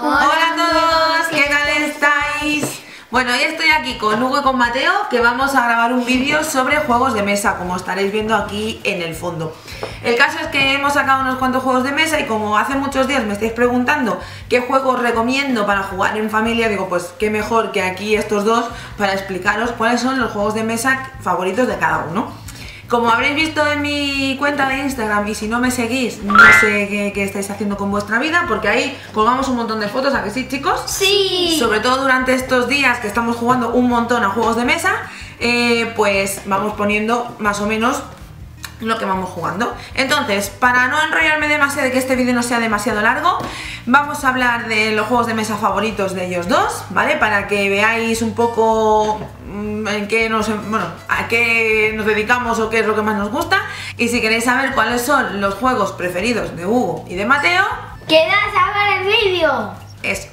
Hola a todos, ¿qué tal estáis? Bueno, hoy estoy aquí con Hugo y con Mateo, que vamos a grabar un vídeo sobre juegos de mesa, como estaréis viendo aquí en el fondo. El caso es que hemos sacado unos cuantos juegos de mesa y como hace muchos días me estáis preguntando qué juegos recomiendo para jugar en familia, digo pues qué mejor que aquí estos dos para explicaros cuáles son los juegos de mesa favoritos de cada uno. Como habréis visto en mi cuenta de Instagram, y si no me seguís, no sé qué estáis haciendo con vuestra vida, porque ahí colgamos un montón de fotos, ¿a que sí, chicos? Sí. Sobre todo durante estos días que estamos jugando un montón a juegos de mesa, pues vamos poniendo más o menos lo que vamos jugando. Entonces, para no enrollarme demasiado y que este vídeo no sea demasiado largo, vamos a hablar de los juegos de mesa favoritos de ellos dos, ¿vale? Para que veáis un poco en qué a qué nos dedicamos o qué es lo que más nos gusta. Y si queréis saber cuáles son los juegos preferidos de Hugo y de Mateo, ¿quedas a ver el vídeo? eso.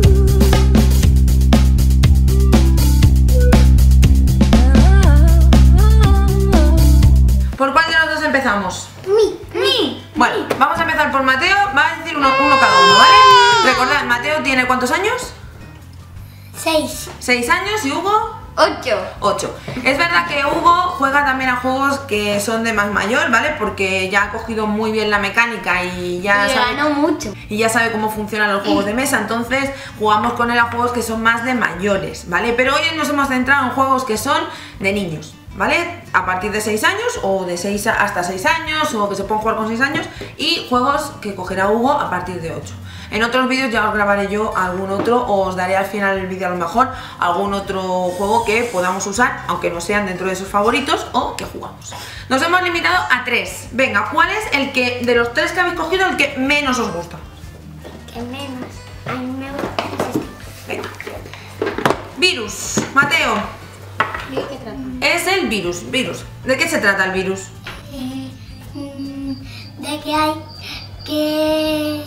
¿Por cuál de los dos empezamos? Mi. Bueno, vamos a empezar por Mateo, va a decir uno cada uno, ¿vale? Recordad, Mateo tiene ¿cuántos años? 6. 6 años y Hugo 8. 8. Es verdad que Hugo juega también a juegos que son de más mayor, ¿vale? Porque ya ha cogido muy bien la mecánica y ya ganó mucho. Y ya sabe cómo funcionan los juegos de mesa, entonces jugamos con él a juegos que son más de mayores, ¿vale? Pero hoy nos hemos centrado en juegos que son de niños, ¿vale? A partir de 6 años o de 6 hasta 6 años o que se pueden jugar con 6 años, y juegos que cogerá Hugo a partir de 8. En otros vídeos ya os grabaré yo algún otro, o os daré al final del vídeo a lo mejor algún otro juego que podamos usar, aunque no sean dentro de sus favoritos o que jugamos. Nos hemos limitado a 3. Venga, ¿cuál es el que, de los 3 que habéis cogido, el que menos os gusta? ¿Qué menos? A mí me gusta. Venga. Virus. Mateo. ¿De qué trata? Es el virus. ¿De qué se trata el virus? De que hay que...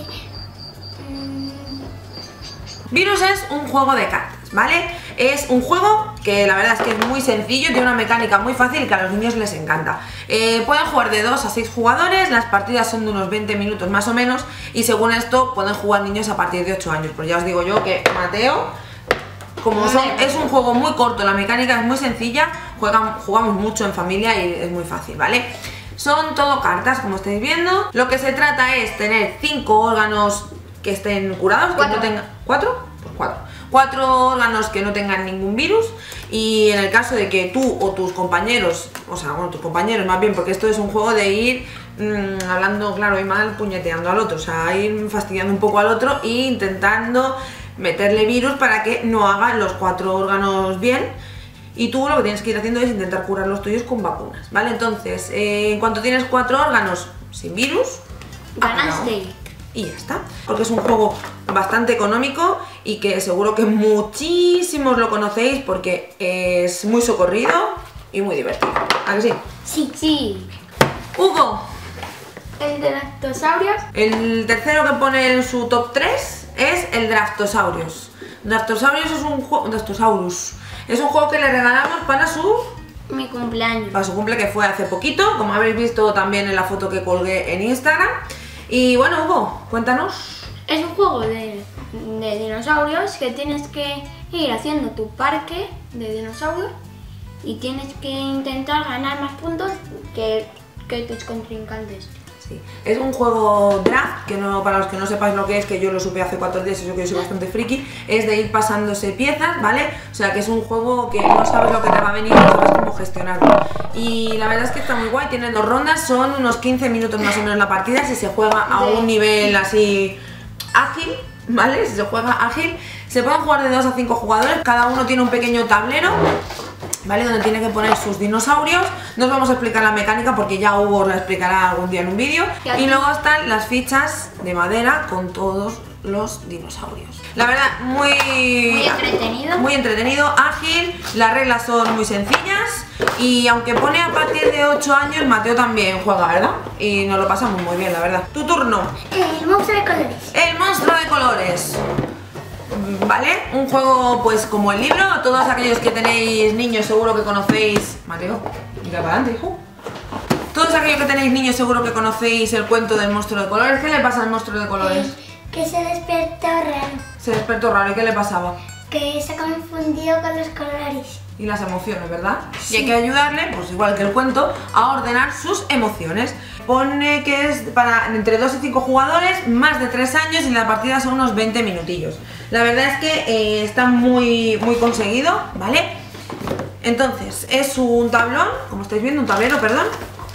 Virus es un juego de cartas, ¿vale? Es un juego que la verdad es que es muy sencillo, tiene una mecánica muy fácil y que a los niños les encanta. Pueden jugar de 2 a 6 jugadores, las partidas son de unos 20 minutos más o menos, y según esto pueden jugar niños a partir de 8 años. Pues ya os digo yo que Mateo, es un juego muy corto, la mecánica es muy sencilla, jugamos mucho en familia y es muy fácil, ¿vale? Son todo cartas, como estáis viendo. Lo que se trata es tener 5 órganos que estén curados, que no tengan... ¿4? Pues 4. 4 órganos que no tengan ningún virus, y en el caso de que tú o tus compañeros, o sea, bueno, tus compañeros más bien, porque esto es un juego de ir hablando claro y mal, puñeteando al otro, o sea, ir fastidiando un poco al otro e intentando meterle virus para que no haga los 4 órganos bien. Y tú lo que tienes que ir haciendo es intentar curar los tuyos con vacunas, ¿vale? Entonces, en cuanto tienes 4 órganos sin virus, ganaste. Y ya está, porque es un juego bastante económico y que seguro que muchísimos lo conocéis porque es muy socorrido y muy divertido. ¿A que sí? Sí. Hugo. El de Draftosaurios. El tercero que pone en su top 3 es el Draftosaurios. Draftosaurios es un juego... Draftosaurus. Es un juego que le regalamos para mi cumpleaños. Para su cumple, que fue hace poquito, como habéis visto también en la foto que colgué en Instagram. Y bueno, Hugo, cuéntanos. Es un juego de dinosaurios que tienes que ir haciendo tu parque de dinosaurios y tienes que intentar ganar más puntos que tus contrincantes. Sí. Es un juego draft, que no, para los que no sepáis lo que es, que yo lo supe hace 4 días, eso que yo soy bastante friki, es de ir pasándose piezas, ¿vale? O sea que es un juego que no sabes lo que te va a venir, no sabes cómo gestionarlo. Y la verdad es que está muy guay, tiene 2 rondas, son unos 15 minutos más o menos la partida, si se juega a un nivel así ágil, ¿vale? Si se juega ágil, se pueden jugar de 2 a 5 jugadores, cada uno tiene un pequeño tablero, ¿vale? Donde tiene que poner sus dinosaurios. No os vamos a explicar la mecánica porque ya Hugo os la explicará algún día en un vídeo. Y luego están las fichas de madera con todos los dinosaurios. La verdad, muy entretenido. Muy entretenido, ágil, las reglas son muy sencillas. Y aunque pone a partir de 8 años, Mateo también juega, ¿verdad? Y nos lo pasamos muy bien, la verdad. Tu turno. El monstruo de colores. El monstruo de colores. ¿Vale? Un juego pues como el libro, todos aquellos que tenéis niños seguro que conocéis... Mateo, mira para adelante, hijo. Todos aquellos que tenéis niños seguro que conocéis el cuento del monstruo de colores. ¿Qué le pasa al monstruo de colores? Que se despierta raro. Se despertó raro, ¿y qué le pasaba? Que se ha confundido con los colores. Y las emociones, ¿verdad? Sí. Y hay que ayudarle, pues igual que el cuento, a ordenar sus emociones. Pone que es para entre 2 y 5 jugadores, más de 3 años y la partida son unos 20 minutillos. La verdad es que está muy conseguido, ¿vale? Entonces, es un tablón, como estáis viendo, un tablero, perdón.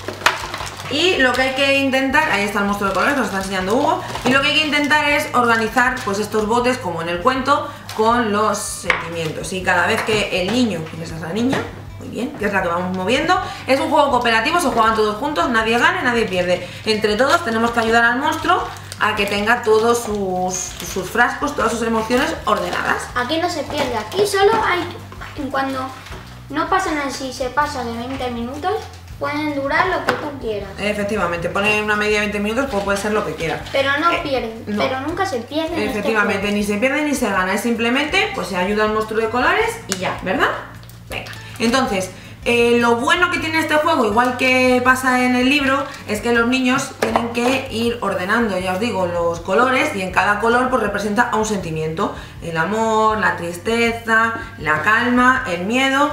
Y lo que hay que intentar, ahí está el monstruo de colores, nos está enseñando Hugo. Y lo que hay que intentar es organizar pues estos botes, como en el cuento, con los sentimientos. Y cada vez que el niño, esa es la niña, muy bien, que es la que vamos moviendo, es un juego cooperativo, se juegan todos juntos, nadie gana y nadie pierde. Entre todos tenemos que ayudar al monstruo a que tenga todos sus frascos, todas sus emociones ordenadas. Aquí no se pierde, aquí solo hay, cuando no pasan así, se pasa de 20 minutos, pueden durar lo que tú quieras. Efectivamente, pone una media de 20 minutos, pues puede ser lo que quiera. Pero no pierden, no. Pero nunca se pierden. Efectivamente, ni se pierde ni se gana, es simplemente, pues se ayuda al monstruo de colores y ya, ¿verdad? Venga, entonces, lo bueno que tiene este juego, igual que pasa en el libro, es que los niños tienen que ir ordenando, ya os digo, los colores, y en cada color pues representa a un sentimiento. El amor, la tristeza, la calma, el miedo,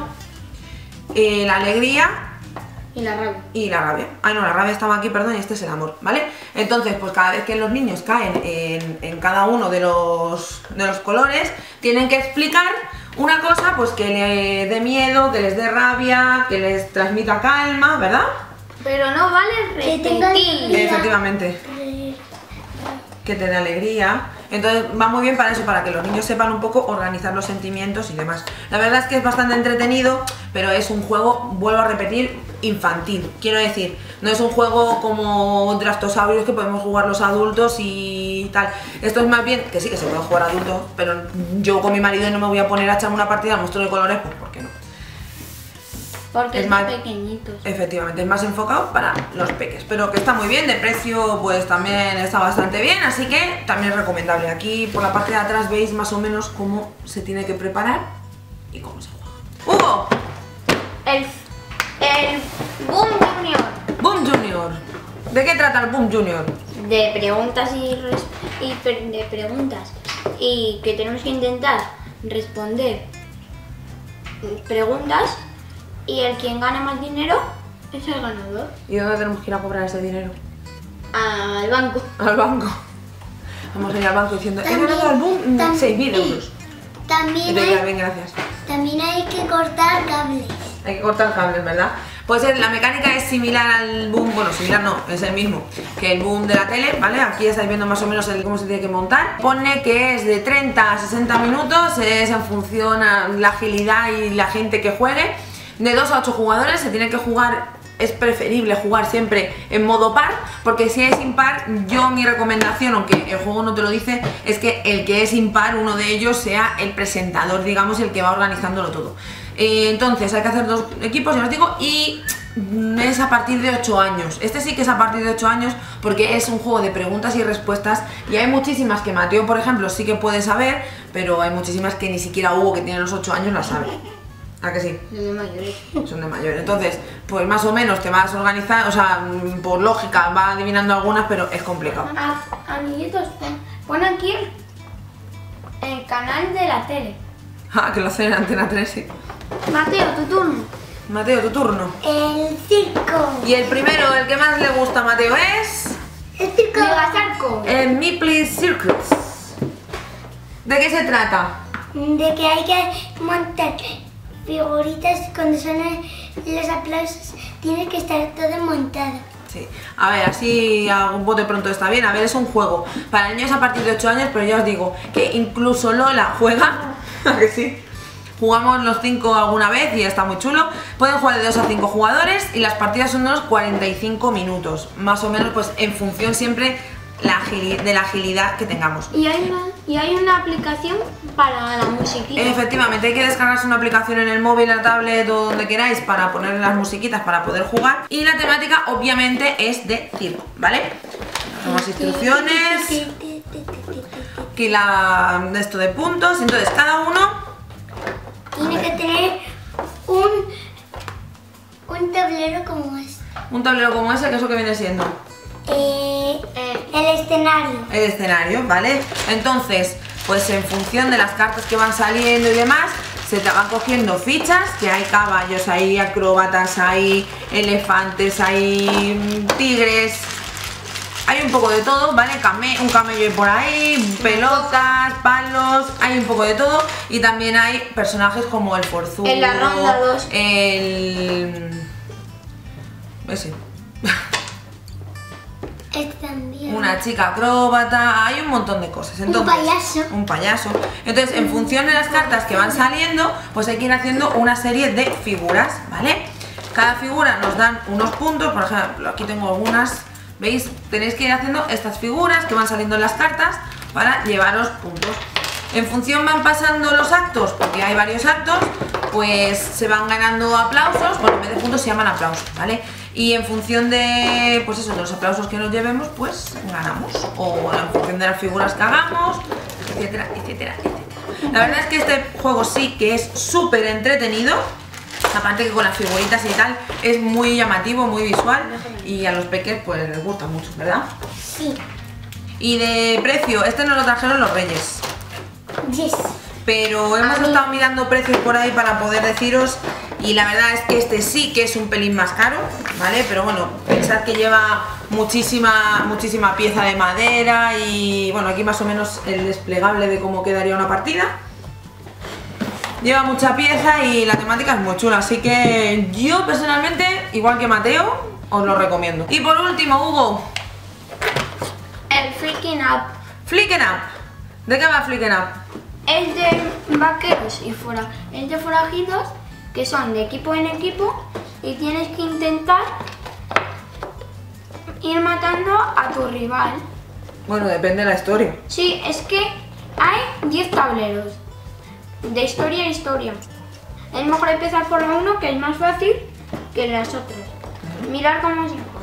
la alegría y la rabia. Y la rabia. Ay, no, la rabia estaba aquí, perdón, y este es el amor, ¿vale? Entonces, pues cada vez que los niños caen en cada uno de los colores, tienen que explicar una cosa, pues que les dé miedo, que les dé rabia, que les transmita calma, ¿verdad? Pero no vale repetir. Efectivamente. Que te dé alegría. Entonces va muy bien para eso, para que los niños sepan un poco organizar los sentimientos y demás. La verdad es que es bastante entretenido, pero es un juego, vuelvo a repetir, infantil. Quiero decir, no es un juego como Drastosaurus que podemos jugar los adultos y tal. Esto es más bien, que sí que se puede jugar adultos, pero yo con mi marido no me voy a poner a echarme una partida al monstruo de colores, pues ¿por qué no? Porque es más pequeñitos. Efectivamente, es más enfocado para los peques, pero que está muy bien, de precio pues también está bastante bien, así que también es recomendable. Aquí por la parte de atrás veis más o menos cómo se tiene que preparar y cómo se juega. ¡Hugo! El Boom Junior. Boom Junior. ¿De qué trata el Boom Junior? De preguntas de preguntas y que tenemos que intentar responder preguntas. Y el quien gane más dinero es el ganador. ¿Y dónde tenemos que ir a cobrar ese dinero? Al banco. Al banco. Vamos a ir al banco diciendo, he ganado al boom 6.000 euros. También bien, gracias. También hay que cortar cables. Hay que cortar cables, ¿verdad? Pues la mecánica es similar al boom, bueno, similar no, es el mismo que el boom de la tele, ¿vale? Aquí estáis viendo más o menos cómo se tiene que montar. Pone que es de 30 a 60 minutos, es en función a la agilidad y la gente que juegue. De 2 a 8 jugadores, se tiene que jugar, es preferible jugar siempre en modo par, porque si es impar, mi recomendación, aunque el juego no te lo dice, es que el que es impar, uno de ellos sea el presentador, digamos, el que va organizándolo todo. Entonces hay que hacer 2 equipos, ya os digo, y es a partir de 8 años. Este sí que es a partir de 8 años porque es un juego de preguntas y respuestas y hay muchísimas que Mateo, por ejemplo, sí que puede saber, pero hay muchísimas que ni siquiera Hugo, que tiene los 8 años, las sabe. ¿A que sí? Son de mayores. Son de mayores. Entonces, pues más o menos te vas a organizar, o sea, por lógica va adivinando algunas, pero es complicado. Amiguitos, pon aquí el canal de la tele. Ah, que lo hacen en Antena 3, sí. Mateo, tu turno. Mateo, tu turno. El circo. Y el primero, el que más le gusta a Mateo es... El circo. Megasarco. El Meeple Circus. ¿De qué se trata? De que hay que montar figuritas cuando suenan los aplausos. Tiene que estar todo montado. Sí, a ver, así a un bote pronto está bien. A ver, es un juego para niños a partir de 8 años, pero ya os digo que incluso Lola juega, ¿a que sí? Jugamos los 5 alguna vez y está muy chulo. Pueden jugar de 2 a 5 jugadores y las partidas son unos 45 minutos, más o menos, pues en función siempre de la agilidad que tengamos. Y hay una aplicación para la musiquita. Efectivamente, hay que descargarse una aplicación en el móvil, la tablet o donde queráis para poner las musiquitas para poder jugar. Y la temática obviamente es de circo, ¿vale? Hacemos instrucciones. Aquí esto de puntos. Entonces cada uno tiene que tener un tablero como este. Un tablero como ese, que es lo que viene siendo el escenario. El escenario, ¿vale? Entonces, pues en función de las cartas que van saliendo y demás, se te van cogiendo fichas, que hay caballos, hay acróbatas, hay elefantes, hay tigres, hay un poco de todo, ¿vale? Un camello por ahí, pelotas, palos, hay un poco de todo. Y también hay personajes como el forzudo, en la ronda 2, ese. También. Una chica acróbata, hay un montón de cosas. Entonces, un payaso. Entonces, en función de las cartas que van saliendo, pues hay que ir haciendo una serie de figuras, ¿vale? Cada figura nos dan unos puntos, por ejemplo, aquí tengo algunas, ¿veis? Tenéis que ir haciendo estas figuras que van saliendo en las cartas para llevaros puntos. En función van pasando los actos, porque hay varios actos, pues se van ganando aplausos, bueno, en vez de puntos se llaman aplausos, ¿vale? Y en función de, pues eso, de los aplausos que nos llevemos, pues ganamos. O en función de las figuras que hagamos, etcétera, etcétera, etcétera. La verdad es que este juego sí que es súper entretenido. Aparte que con las figuritas y tal, es muy llamativo, muy visual. Y a los peques pues les gusta mucho, ¿verdad? Sí. Y de precio, este nos lo trajeron los Reyes. Yes. Pero hemos estado mirando precios por ahí para poder deciros, y la verdad es que este sí que es un pelín más caro, ¿vale? Pero bueno, pensad que lleva muchísima pieza de madera y bueno, aquí más o menos el desplegable de cómo quedaría una partida. Lleva mucha pieza y la temática es muy chula, así que yo personalmente, igual que Mateo, os lo recomiendo. Y por último, Hugo, el Freaking Up. Flicken Up. ¿De qué va Flicken Up? Es de vaqueros y es de forajidos que son de equipo en equipo y tienes que intentar ir matando a tu rival. Bueno, depende de la historia. Sí, es que hay 10 tableros de historia a historia. Es mejor empezar por la 1, que es más fácil que las otras. Mirar cómo se juega.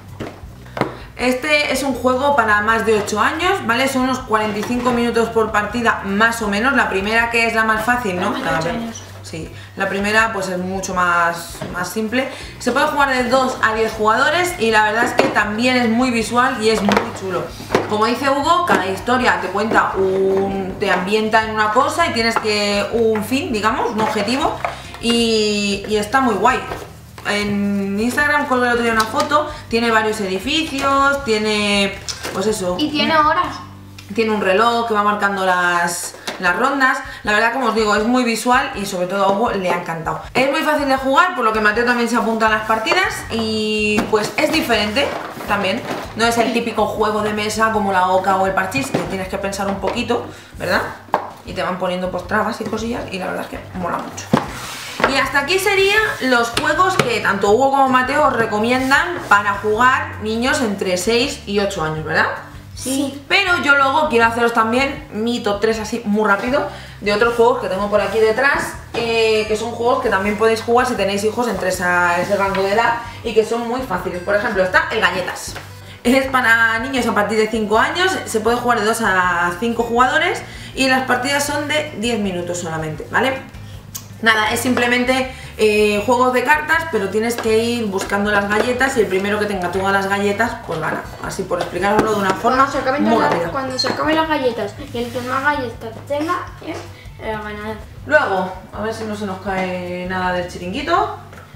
Este es un juego para más de 8 años, ¿vale? Son unos 45 minutos por partida, más o menos. La primera, que es la más fácil, ¿no? Sí, la primera pues es mucho más simple. Se puede jugar de 2 a 10 jugadores y la verdad es que también es muy visual y es muy chulo. Como dice Hugo, cada historia te cuenta te ambienta en una cosa y tienes un fin, digamos, un objetivo, y está muy guay. En Instagram colgué el otro día una foto, tiene varios edificios, tiene, pues eso, y tiene horas. Tiene un reloj que va marcando las rondas. La verdad, como os digo, es muy visual y sobre todo a Hugo le ha encantado. Es muy fácil de jugar, por lo que Mateo también se apunta a las partidas y pues es diferente también. No es el típico juego de mesa como la oca o el parchís, que tienes que pensar un poquito, ¿verdad? Y te van poniendo pues trabas y cosillas y la verdad es que mola mucho. Y hasta aquí serían los juegos que tanto Hugo como Mateo os recomiendan para jugar niños entre 6 y 8 años, ¿verdad? Sí. Pero yo luego quiero haceros también mi top 3 así muy rápido de otros juegos que tengo por aquí detrás, que son juegos que también podéis jugar si tenéis hijos entre ese rango de edad y que son muy fáciles. Por ejemplo, está el Galletas. Es para niños a partir de 5 años, se puede jugar de 2 a 5 jugadores y las partidas son de 10 minutos solamente, ¿vale? Nada, es simplemente juegos de cartas, pero tienes que ir buscando las galletas y el primero que tenga todas las galletas, pues gana. Así por explicaroslo de una forma muy rápida. Cuando se acaben las galletas y el que más galletas tenga es el ganador. Luego, a ver si no se nos cae nada del chiringuito.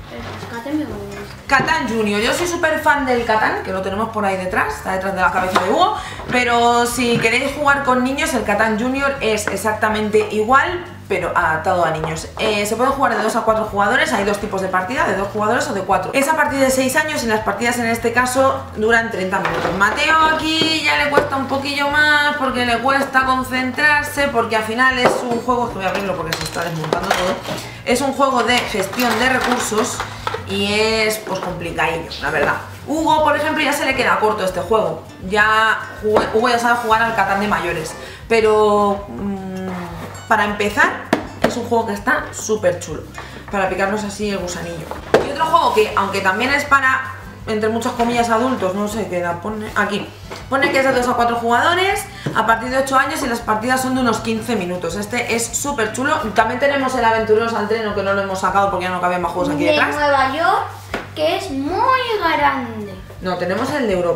Catán Junior. Yo soy súper fan del Catán, que lo tenemos por ahí detrás, está detrás de la cabeza de Hugo. Pero si queréis jugar con niños, el Catán Junior es exactamente igual, pero adaptado a niños. Se puede jugar de 2 a 4 jugadores, hay dos tipos de partida, de 2 jugadores o de 4. Es a partir de 6 años y las partidas en este caso duran 30 minutos. Mateo aquí ya le cuesta un poquillo más porque le cuesta concentrarse, porque al final es un juego, que voy a abrirlo porque se está desmontando todo, es un juego de gestión de recursos y es pues complicadillo, la verdad. Hugo, por ejemplo, ya se le queda corto este juego. Hugo ya sabe jugar al Catán de mayores, pero para empezar es un juego que está súper chulo, para picarnos así el gusanillo. Y otro juego que, aunque también es para, entre muchas comillas, adultos, no sé qué edad pone aquí, pone que es de 2 a 4 jugadores, a partir de 8 años y las partidas son de unos 15 minutos. Este es súper chulo. También tenemos el Aventureros al Treno, que no lo hemos sacado porque ya no cabían más juegos aquí detrás. De Nueva York, que es muy grande. No, tenemos el de Europa.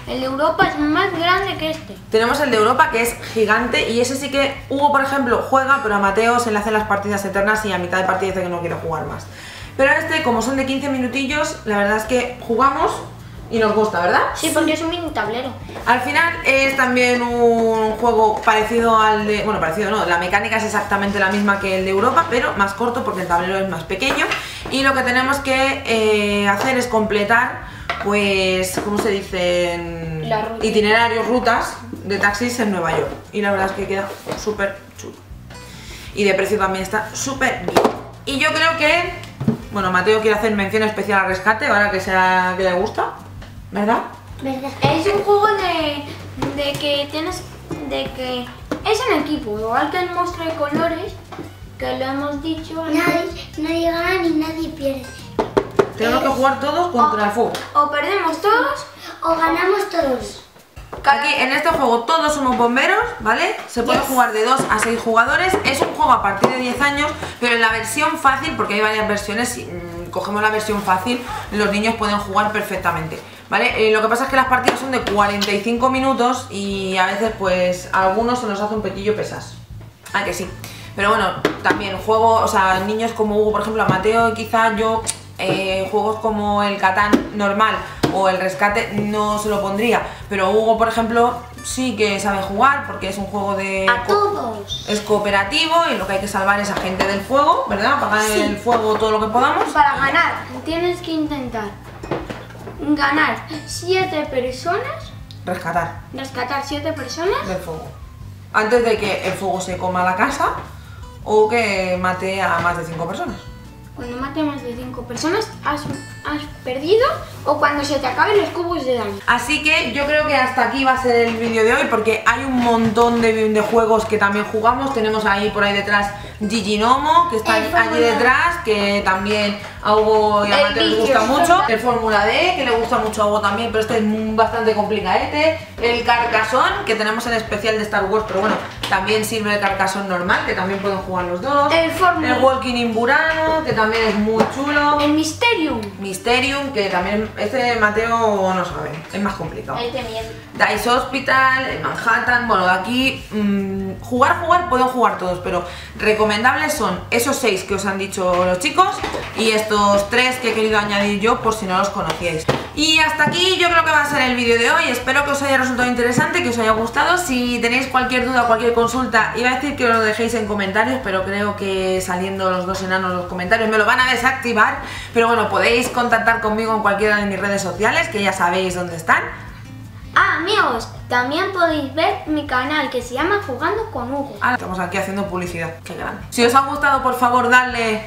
El de Europa es más grande que este. Tenemos el de Europa, que es gigante, y ese sí que Hugo, por ejemplo, juega, pero a Mateo se le hacen las partidas eternas y a mitad de partida dice que no quiere jugar más. Pero este, como son de 15 minutillos, la verdad es que jugamos y nos gusta, ¿verdad? Sí, porque es un mini tablero. Al final es también un juego parecido al de... Bueno, parecido no, la mecánica es exactamente la misma que el de Europa, pero más corto porque el tablero es más pequeño. Y lo que tenemos que hacer es completar, pues, ¿cómo se dicen? Itinerarios, rutas de taxis en Nueva York. Y la verdad es que queda súper chulo. Y de precio también está súper bien. Y yo creo que... Bueno, Mateo quiere hacer mención especial al Rescate, ahora que le gusta, ¿verdad? ¿Verdad? Es un juego de que tienes... de que es en equipo, igual que el monstruo de colores, que lo hemos dicho antes. Nadie gana ni nadie pierde. Tenemos que jugar todos contra el fuego. O perdemos todos O ganamos todos. Aquí en este juego todos somos bomberos, ¿vale? Se puede jugar de 2 a 6 jugadores. Es un juego a partir de 10 años, pero en la versión fácil, porque hay varias versiones, si cogemos la versión fácil, los niños pueden jugar perfectamente, ¿vale? Lo que pasa es que las partidas son de 45 minutos y a veces pues a algunos se nos hace un poquillo pesas. Ah, que sí. Pero bueno, también juego, o sea, niños como Hugo, por ejemplo, a Mateo quizá yo... juegos como el Catán normal o el Rescate no se lo pondría, pero Hugo, por ejemplo, sí que sabe jugar porque es un juego de... a todos. Es cooperativo y lo que hay que salvar es a gente del fuego, ¿verdad? Apagar el fuego todo lo que podamos. Para ganar tienes que intentar ganar 7 personas, Rescatar rescatar 7 personas. del fuego antes de que el fuego se coma la casa o que mate a más de 5 personas. Cuando mate más de 5 personas has perdido, o cuando se te acaben los cubos de daño. Así que yo creo que hasta aquí va a ser el vídeo de hoy, porque hay un montón de juegos que también jugamos. Tenemos ahí por ahí detrás Giginomo, que está allí detrás, que también a Hugo y a Mateo les gusta mucho. El Fórmula D, que le gusta mucho a Hugo también, pero este es bastante complicadete. El Carcassonne, que tenemos el especial de Star Wars, pero bueno, también sirve el Carcassonne normal, que también pueden jugar los dos. El Walking in Burano, que también es muy chulo. El Mysterium. Mysterium, que también este Mateo no sabe, es más complicado. Ahí te miedo. Dice Hospital, el Manhattan, bueno, de aquí jugar pueden jugar todos, pero recomendables son esos 6 que os han dicho los chicos y estos 3 que he querido añadir yo por si no los conocíais. Y hasta aquí yo creo que va a ser el vídeo de hoy. Espero que os haya resultado interesante, que os haya gustado. Si tenéis cualquier duda, cualquier consulta, iba a decir que os lo dejéis en comentarios, pero creo que saliendo los dos enanos los comentarios me lo van a desactivar. Pero bueno, podéis contactar conmigo en cualquiera de mis redes sociales, que ya sabéis dónde están. Ah, amigos, también podéis ver mi canal que se llama Jugando con Hugo. Ahora estamos aquí haciendo publicidad, qué grande. Si os ha gustado, por favor, darle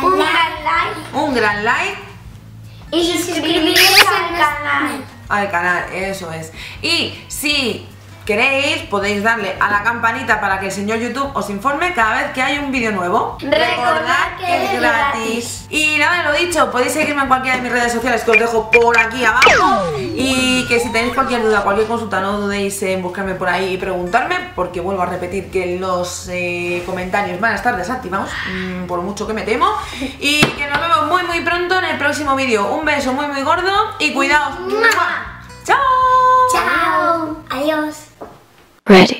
un gran like y suscribiros al canal, eso es. Y si queréis, podéis darle a la campanita para que el señor YouTube os informe cada vez que hay un vídeo nuevo. Recordad que es gratis. Y nada, lo dicho, podéis seguirme en cualquiera de mis redes sociales que os dejo por aquí abajo. Y que si tenéis cualquier duda, cualquier consulta, no dudéis en buscarme por ahí y preguntarme, porque vuelvo a repetir que los comentarios van a estar desactivados, por mucho que me temo. Y que nos vemos muy muy pronto en el próximo vídeo. Un beso muy muy gordo y cuidaos. ¡Chao! Chao. Adiós. Ready.